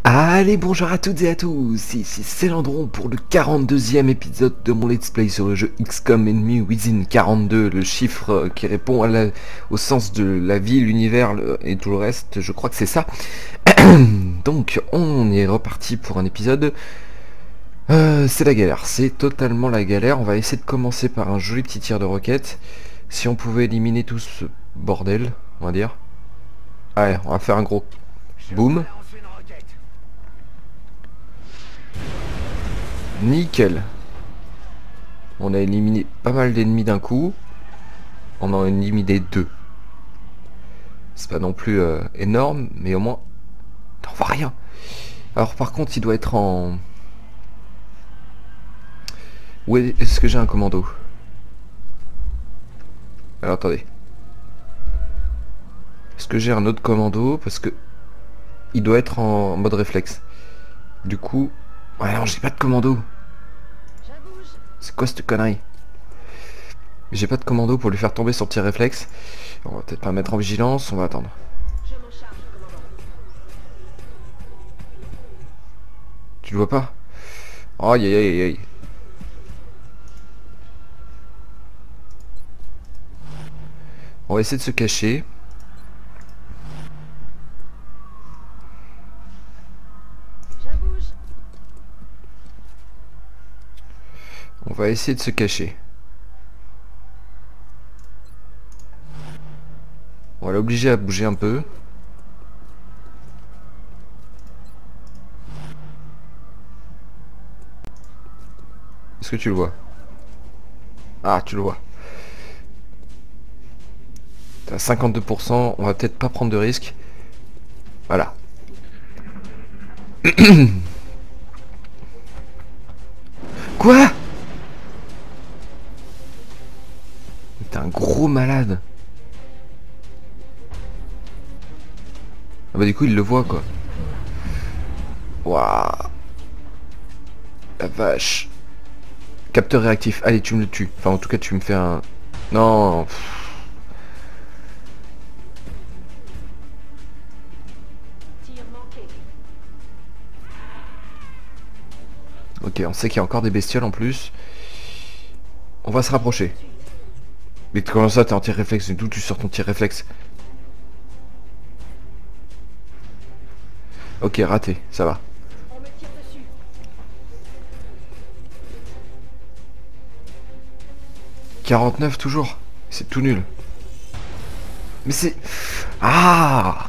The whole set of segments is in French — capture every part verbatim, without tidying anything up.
Allez, bonjour à toutes et à tous, ici c'est Landron pour le quarante-deuxième épisode de mon let's play sur le jeu X COM Enemy Within quarante-deux, le chiffre qui répond à la, au sens de la vie, l'univers le, et tout le reste, je crois que c'est ça. Donc on est reparti pour un épisode, euh, c'est la galère, c'est totalement la galère. On va essayer de commencer par un joli petit tir de roquette, si on pouvait éliminer tout ce bordel, on va dire. Allez, on va faire un gros boom. Nickel. On a éliminé pas mal d'ennemis d'un coup. On en a éliminé deux. C'est pas non plus euh, énorme, mais au moins on voit rien. Alors par contre, il doit être en... Où est-ce que j'ai un commando? Alors attendez. Est-ce que j'ai un autre commando? Parce que il doit être en mode réflexe. Du coup... Ouais non, j'ai pas de commando. C'est quoi cette connerie? J'ai pas de commando pour lui faire tomber sur tir réflexe. On va peut-être pas mettre en vigilance, on va attendre. Tu le vois pas? Aïe aïe aïe aïe. On va essayer de se cacher. On va essayer de se cacher. On va l'obliger à bouger un peu. Est-ce que tu le vois? Ah, tu le vois. T'as cinquante-deux pour cent, on va peut-être pas prendre de risques. Voilà. Quoi? T'es un gros malade. Ah bah du coup il le voit quoi. Waouh. La vache. Capteur réactif. Allez, tu me le tues. Enfin en tout cas tu me fais un... Non. Ok, on sait qu'il y a encore des bestioles en plus. On va se rapprocher. Mais comment ça t'es en tir réflexe? D'où tu sors ton tir réflexe? Ok, raté, ça va. quarante-neuf toujours. C'est tout nul. Mais c'est... Ah!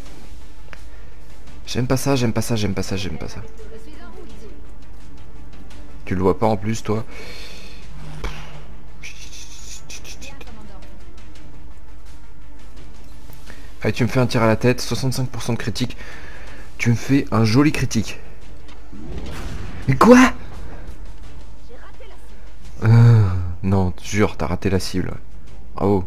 J'aime pas ça, j'aime pas ça, j'aime pas ça, j'aime pas ça. Tu le vois pas en plus toi? Allez, tu me fais un tir à la tête, soixante-cinq pour cent de critique. Tu me fais un joli critique. Mais quoi? euh, Non, jure, t'as raté la cible. Bravo.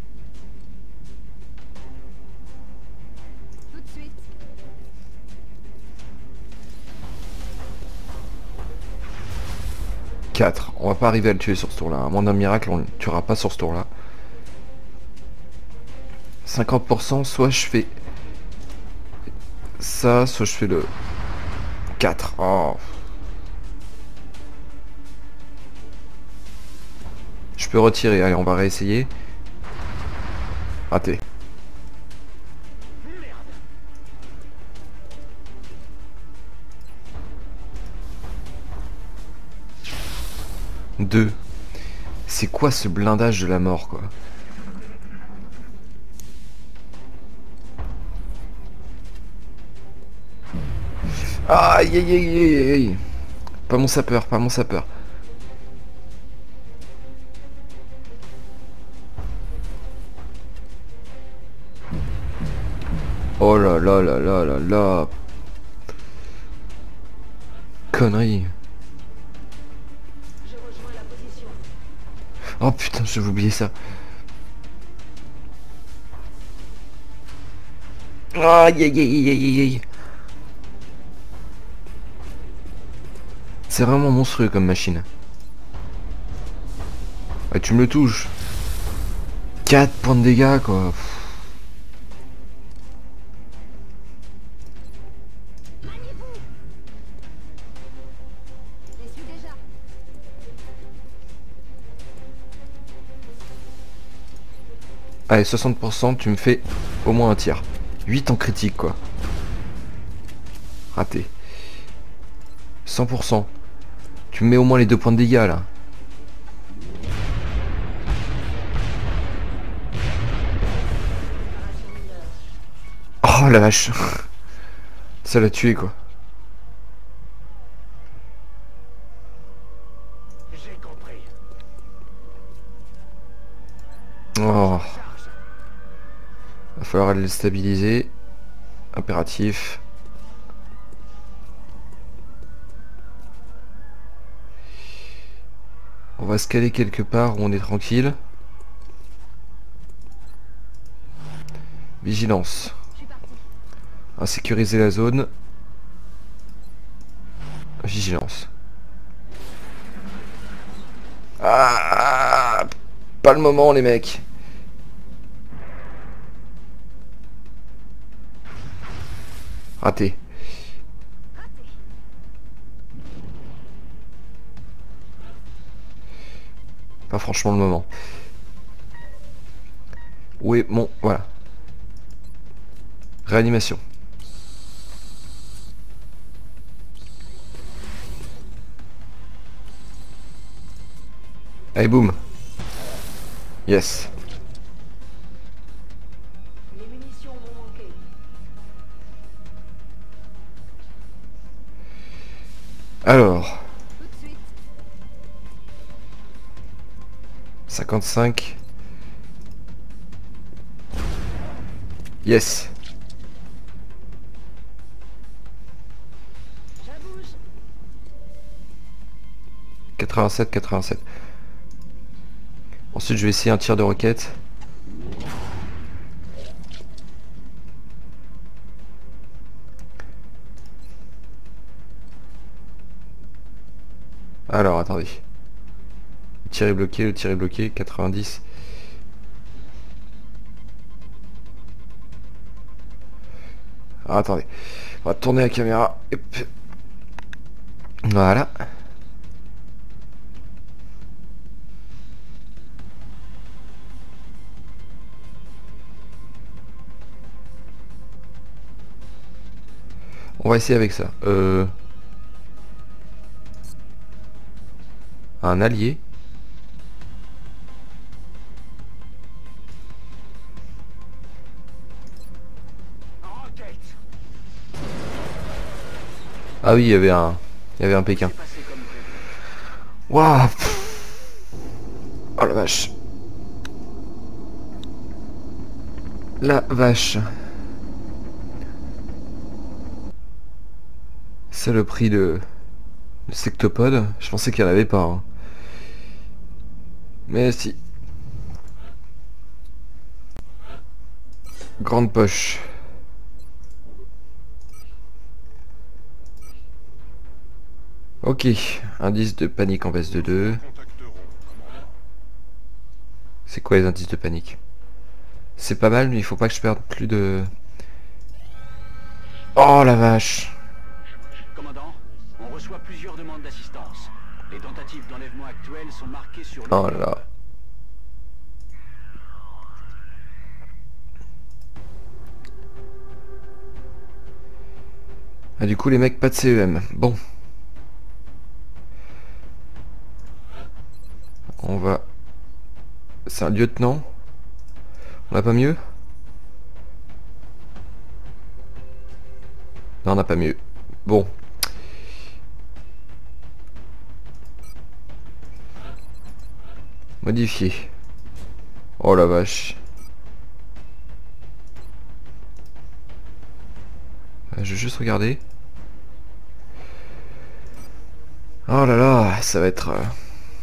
quatre. On va pas arriver à le tuer sur ce tour-là. À moins d'un miracle, on le tuera pas sur ce tour-là. cinquante pour cent, soit je fais ça, soit je fais le quatre. Oh. Je peux retirer, allez on va réessayer. Raté. deux. C'est quoi ce blindage de la mort quoi? Aïe aïe aïe aïe aïe. Pas mon sapeur, pas mon sapeur. Oh là là là là là là. Connerie. Oh putain, j'avais oublié ça. Aïe aïe aïe aïe aïe. C'est vraiment monstrueux comme machine. Ah, tu me le touches. quatre points de dégâts quoi. Allez, soixante pour cent, tu me fais au moins un tir. huit en critique, quoi. Raté. cent pour cent. Tu me mets au moins les deux points de dégâts, là. Oh, la vache. Ça l'a tué, quoi. Oh. Va falloir le stabiliser. Impératif. On va se caler quelque part où on est tranquille. Vigilance. Insécuriser la zone. Vigilance. Ah, pas le moment, les mecs. Raté. Pas franchement le moment. Où est mon... Voilà. Réanimation. Allez, boum. Yes. Les munitions vont manquer. Alors. Tout de suite. cinquante-cinq. Yes. J'abouge. quatre-vingt-sept, quatre-vingt-sept. Ensuite, je vais essayer un tir de roquette. Alors, attendez. Le tir est bloqué, le tir est bloqué, quatre-vingt-dix. Ah, attendez. On va tourner la caméra. Hop. Voilà. On va essayer avec ça. Euh... Un allié. Ah oui, il y avait un... Il y avait un Pékin. Waouh. Oh la vache. La vache. C'est le prix de... de sectopode. Je pensais qu'il n'y en avait pas. Hein. Mais si. Grande poche. Ok. Indice de panique en baisse de deux. C'est quoi les indices de panique? C'est pas mal, mais il faut pas que je perde plus de... Oh la vache. Commandant, on reçoit plusieurs demandes d'assistance. Les tentatives d'enlèvement actuelles sont marquées sur le... Oh là là. Ah du coup les mecs, pas de C E M. Bon. On va... C'est un lieutenant. On n'a pas mieux? Non, on n'a pas mieux. Bon. Modifier. Oh la vache. Je vais juste regarder. Oh là là, ça va être... euh,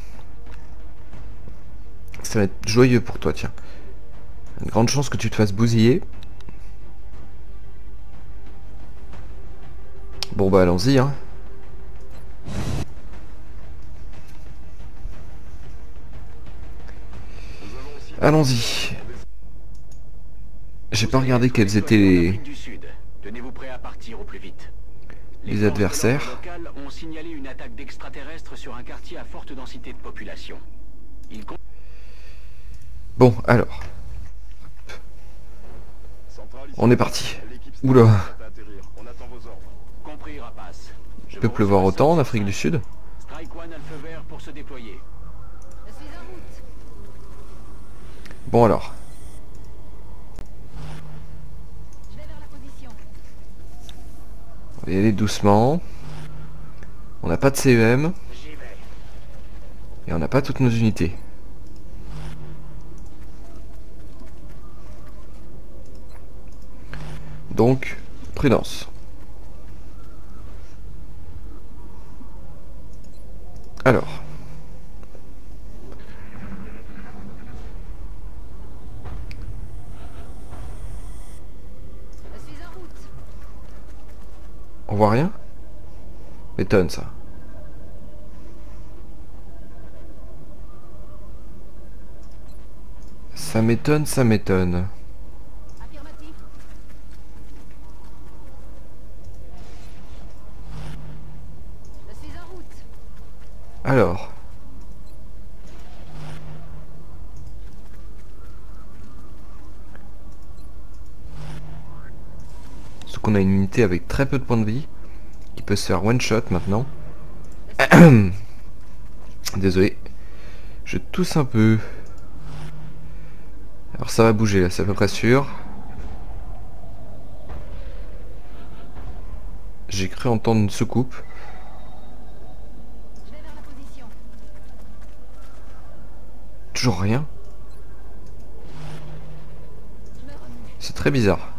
Ça va être joyeux pour toi, tiens. Une grande chance que tu te fasses bousiller. Bon bah allons-y, hein. Allons-y. J'ai pas regardé quels étaient les... Tenez-vous prêt à partir au plus vite. les adversaires. Les forces locales ont signalé une attaque d'extraterrestres sur un quartier à forte densité de population. Ils... Bon, alors. On est parti. Oula. Compris, rapace. Je Il peut vous pleuvoir reçois autant en cinq Afrique du cinq. Sud. Strike One a le feu vert pour se déployer. Je suis en route. Bon alors. Je vais vers la position. On va y aller doucement. On n'a pas de C E M. J'y vais. Et on n'a pas toutes nos unités. Donc, prudence. Alors. Je suis en route. On voit rien? M'étonne ça. Ça m'étonne, ça m'étonne. Affirmatif. Je suis en route. Alors. Sauf qu'on a une unité avec très peu de points de vie, qui peut se faire one shot maintenant. Désolé. Je tousse un peu. Alors ça va bouger là, c'est à peu près sûr. J'ai cru entendre une soucoupe. Je vais vers la position. Toujours rien. Je me remue. C'est très bizarre.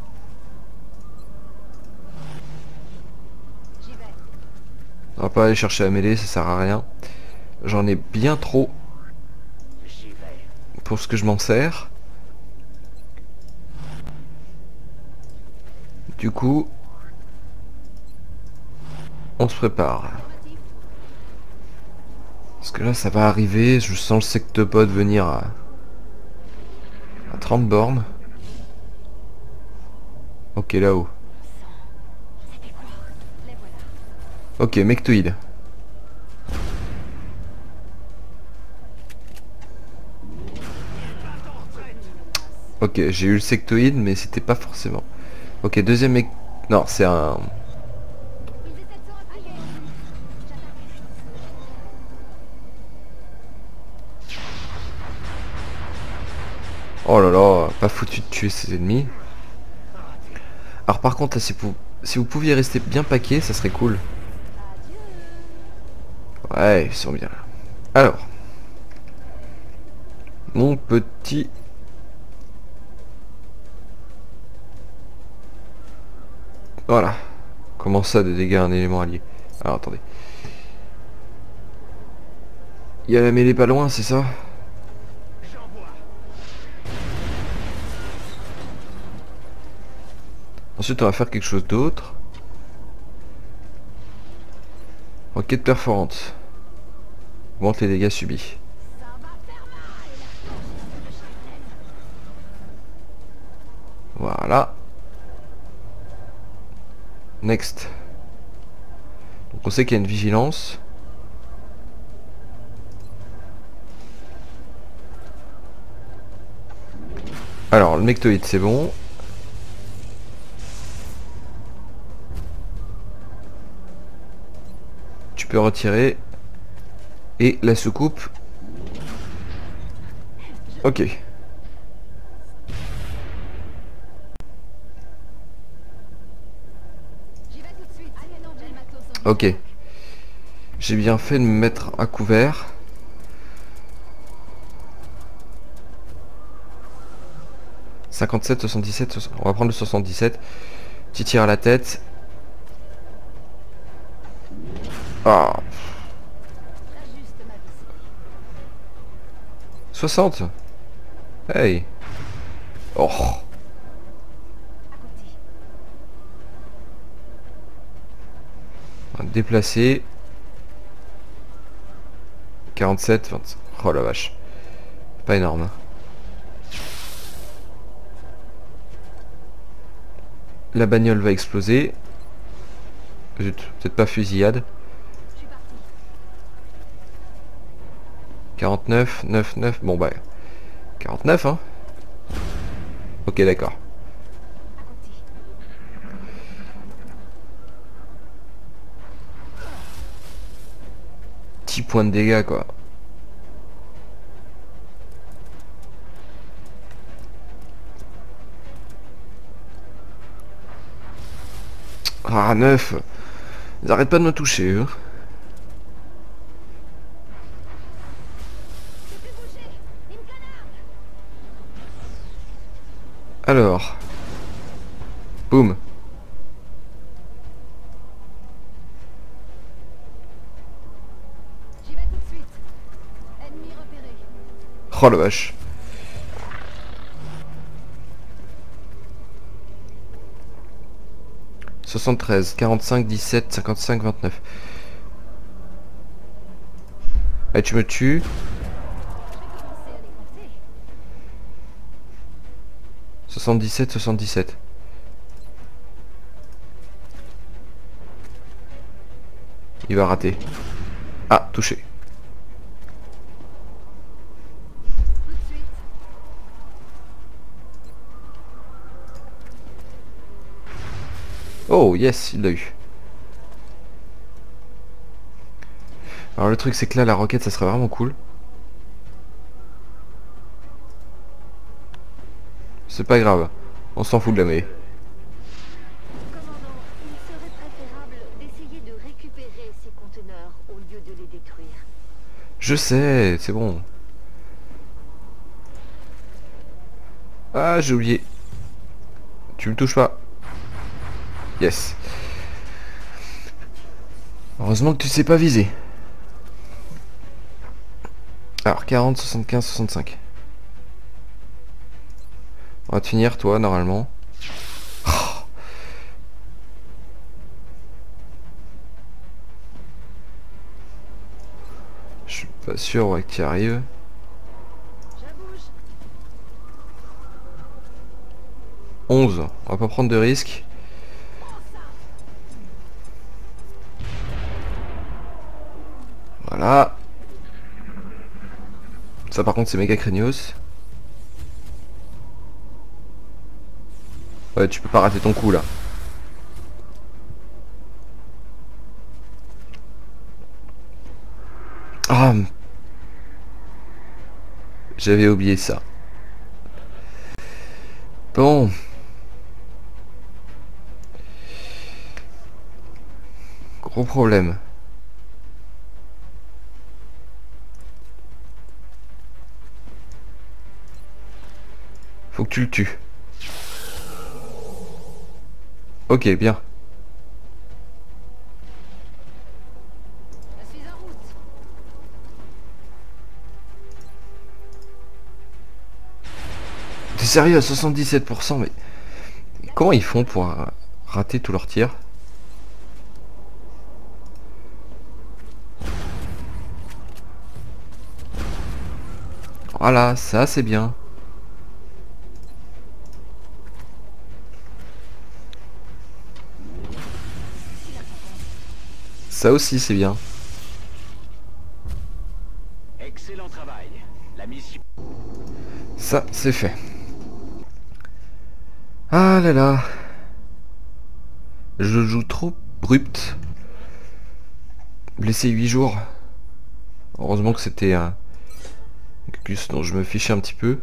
J'y vais. On va pas aller chercher la mêlée, ça sert à rien. J'en ai bien trop J'y vais. pour ce que je m'en sers. Du coup, on se prépare. Affirmatif. Parce que là, ça va arriver. Je sens le sectopode venir à, à trente bornes. Ok, là-haut. C'était quoi? Les voilà. Ok, mectoïde. Ok, j'ai eu le sectoïde, mais c'était pas forcément. Ok, deuxième mec... Non, c'est un... Ils essaient de se replier. J'attaque. Oh là là, pas foutu de tuer ses ennemis. Alors par contre, là, si vous, si vous pouviez rester bien paqué, ça serait cool. Adieu. Ouais, ils sont bien là. Alors. Mon petit... Voilà. Comment ça, des dégâts à un élément allié? Alors attendez. Il y a la mêlée pas loin, c'est ça? Ensuite, on va faire quelque chose d'autre. Roquette perforante. Augmente les dégâts subis. Ça va faire mal. Voilà. Next. Donc on sait qu'il y a une vigilance. Alors, le mectoïde, c'est bon. Tu peux retirer. Et la soucoupe. Ok. J'y vais tout de suite. Allez, non, j'ai le matos en Ok. J'ai bien fait de me mettre à couvert. cinquante-sept, soixante-dix-sept, soixante... On va prendre le soixante-dix-sept. Petit tir à la tête. Ah. J'ajuste ma visée. soixante. Hey. Oh. À côté. On va déplacer. quarante-sept, vingt. Oh la vache. Pas énorme. Hein. La bagnole va exploser. Zut, peut-être pas fusillade. Je suis parti. quarante-neuf, neuf, neuf. Bon bah. quarante-neuf hein. Ok d'accord. points de dégâts quoi. Ah neuf. Ils arrêtent pas de me toucher eux. Alors. Boum. J'y vais tout de suite. Ennemi repéré. Oh la vache. soixante-treize, quarante-cinq, dix-sept, cinquante-cinq, vingt-neuf. Allez, tu me tues. Je vais commencer à les compter. soixante-dix-sept, soixante-dix-sept. Il va rater. Ah, touché. Tout de suite. Oh yes, il l'a eu. Alors le truc c'est que là la roquette ça serait vraiment cool. C'est pas grave, on s'en fout de la mêlée. Commandant, il serait préférable d'essayer de récupérer ces conteneurs au lieu de les détruire. Je sais, c'est bon. Ah j'ai oublié. Tu me touches pas. Yes. Heureusement que tu sais pas viser. Alors quarante, soixante-quinze, soixante-cinq. On va te finir toi normalement. Oh. Je suis pas sûr ouais, que tu y arrives. Je bouge. onze. On va pas prendre de risques. Voilà. Ça par contre c'est méga craignos. Ouais tu peux pas rater ton coup là. Ah. J'avais oublié ça. Bon. Gros problème. Faut que tu le tues. Ok, bien. Je suis en route. T'es sérieux à soixante-dix-sept pour cent mais... Comment ils font pour euh, rater tous leurs tirs? Voilà, ça c'est bien. Ça aussi c'est bien. Excellent travail. La mission... Ça c'est fait. Ah là là. Je joue trop brut. Blessé huit jours. Heureusement que c'était un... quelque chose dont je me fichais un petit peu.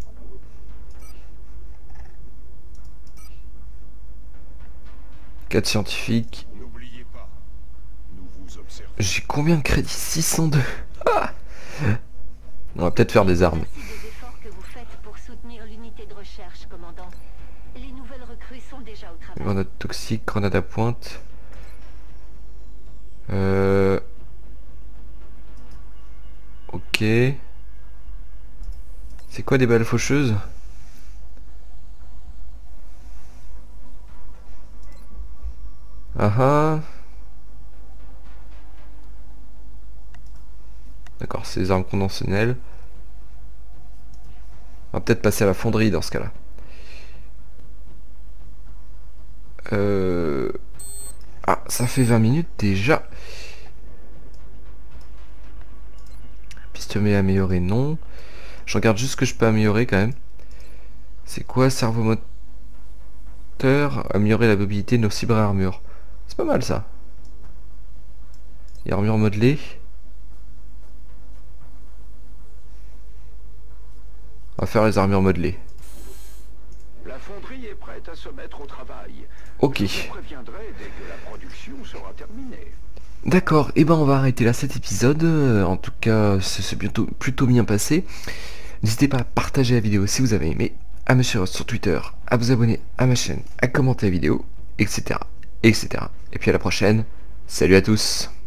quatre scientifiques. N'oubliez pas, nous vous observons. J'ai combien de crédits? six cent deux. Ah, on va peut-être faire des armes. Merci des efforts que vous faites pour soutenir l'unité de recherche, commandant. Les nouvelles recrues sont déjà au travail. Grenade toxique, grenade à pointe. Euh... Ok. C'est quoi des balles faucheuses? Ah ah. D'accord, c'est des armes conventionnelles. On va peut-être passer à la fonderie dans ce cas-là. Euh... Ah, ça fait vingt minutes déjà. Pistolet amélioré, non. Je regarde juste ce que je peux améliorer quand même. C'est quoi, cerveau moteur? Améliorer la mobilité de nos cyber armures. C'est pas mal ça. Et armure modelée. On va faire les armures modelées. La fonderie est prête à se mettre au travail. Ok. Je vous préviendrai dès que la production sera terminée. D'accord, et ben on va arrêter là cet épisode. Euh, en tout cas, c'est plutôt, plutôt bien passé. N'hésitez pas à partager la vidéo si vous avez aimé, à me suivre sur Twitter, à vous abonner à ma chaîne, à commenter la vidéo, et cetera, et cetera. Et puis à la prochaine. Salut à tous.